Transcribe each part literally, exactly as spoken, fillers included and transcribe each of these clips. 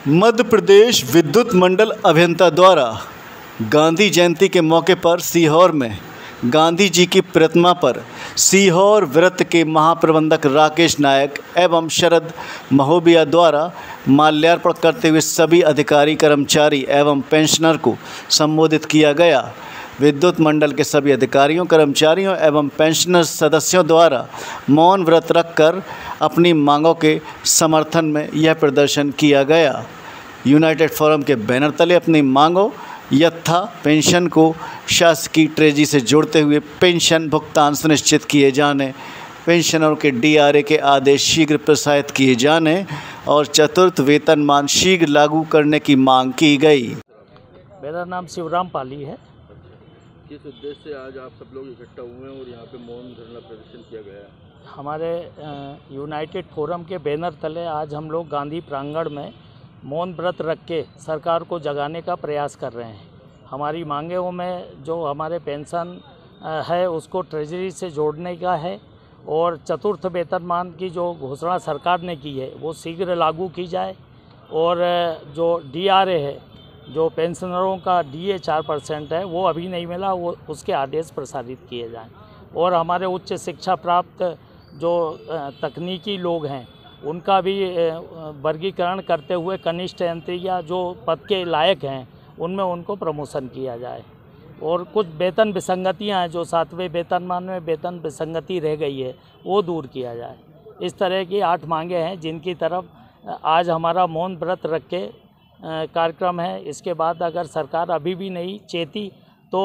मध्य प्रदेश विद्युत मंडल अभियंता द्वारा गांधी जयंती के मौके पर सीहोर में गांधी जी की प्रतिमा पर सीहोर वृत्त के महाप्रबंधक राकेश नायक एवं शरद महोबिया द्वारा माल्यार्पण करते हुए सभी अधिकारी, कर्मचारी एवं पेंशनर को संबोधित किया गया। विद्युत मंडल के सभी अधिकारियों, कर्मचारियों एवं पेंशनर सदस्यों द्वारा मौन व्रत रखकर अपनी मांगों के समर्थन में यह प्रदर्शन किया गया। यूनाइटेड फोरम के बैनर तले अपनी मांगों यथा पेंशन को शासकीय ट्रेजरी से जोड़ते हुए पेंशन भुगतान सुनिश्चित किए जाने, पेंशनरों के डी आर ए के आदेश शीघ्र प्रसारित किए जाने और चतुर्थ वेतनमान शीघ्र लागू करने की मांग की गई। मेरा नाम शिवराम पाली है। किस उद्देश्य से आज आप सब लोग इकट्ठा हुए हैं और यहाँ पे मौन धरना प्रदर्शन किया गया है? हमारे यूनाइटेड फोरम के बैनर तले आज हम लोग गांधी प्रांगण में मौन व्रत रख के सरकार को जगाने का प्रयास कर रहे हैं। हमारी मांगों में जो हमारे पेंशन है उसको ट्रेजरी से जोड़ने का है और चतुर्थ वेतनमान की जो घोषणा सरकार ने की है वो शीघ्र लागू की जाए और जो डी आर ए है, जो पेंशनरों का डी ए चार परसेंट है वो अभी नहीं मिला, वो उसके आदेश प्रसारित किए जाएं और हमारे उच्च शिक्षा प्राप्त जो तकनीकी लोग हैं उनका भी वर्गीकरण करते हुए कनिष्ठ यंत्री या जो पद के लायक हैं उनमें उनको प्रमोशन किया जाए और कुछ वेतन विसंगतियां हैं, जो सातवें वेतनमान में वेतन विसंगति रह गई है वो दूर किया जाए। इस तरह की आठ मांगे हैं जिनकी तरफ आज हमारा मौन व्रत रख के कार्यक्रम है। इसके बाद अगर सरकार अभी भी नहीं चेती तो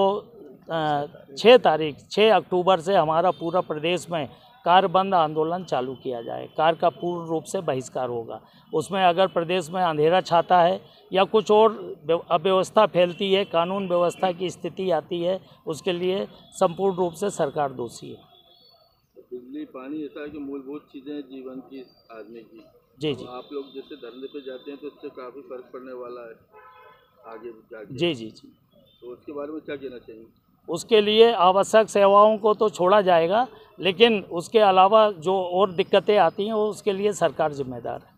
छः तारीख छः अक्टूबर से हमारा पूरा प्रदेश में कार बंद आंदोलन चालू किया जाए। कार का पूर्ण रूप से बहिष्कार होगा। उसमें अगर प्रदेश में अंधेरा छाता है या कुछ और अव्यवस्था फैलती है, कानून व्यवस्था की स्थिति आती है, उसके लिए संपूर्ण रूप से सरकार दोषी है। बिजली, पानी ऐसा है कि मूलभूत चीज़ें जीवन की आदमी की। जी जी। आप लोग जैसे धरने पे जाते हैं तो उससे काफ़ी फर्क पड़ने वाला है आगे जाके। जी जी जी। तो उसके बारे में क्या कहना चाहिए? उसके लिए आवश्यक सेवाओं को तो छोड़ा जाएगा, लेकिन उसके अलावा जो और दिक्कतें आती हैं वो उसके लिए सरकार जिम्मेदार है।